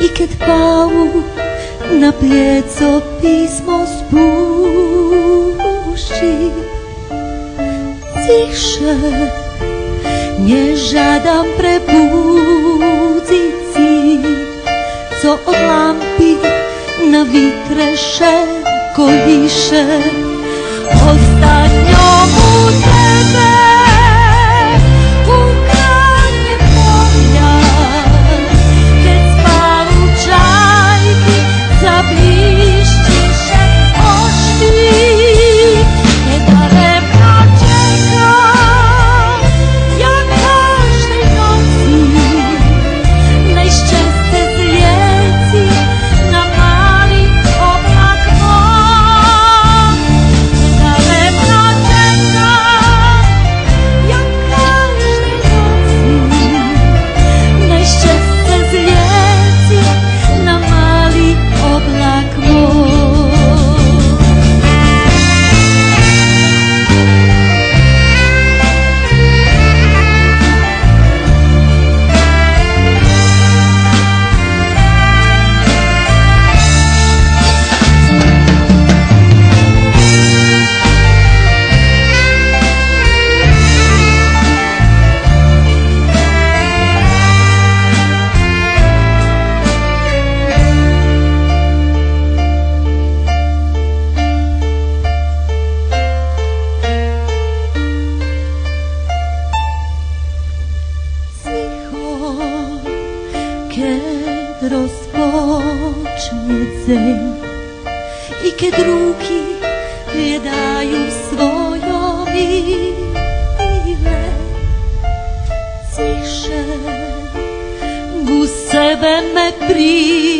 I keď pavu na plieco písmo spúšti, tiše nežadám prebudziť si, co od lampy na výtreše kolíše. Ostatňomu tebe ukradne pohľad, keď spálu čajky zablíštiše ošty. Nedaremno čekám, jak každej noci najšťastie zlieci na malý oblak môj. Nedaremno čekám, jak každej noci najšťastie zlieci na malý oblak môj. Keď rozpočne deň i keď ruky hľadajú svojom míle, tiše ku sebe me príde.